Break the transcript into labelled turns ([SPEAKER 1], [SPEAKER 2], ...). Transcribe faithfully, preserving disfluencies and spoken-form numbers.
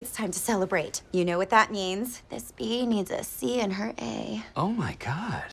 [SPEAKER 1] It's time to celebrate. You know what that means. This B needs a C in her A.
[SPEAKER 2] Oh my God.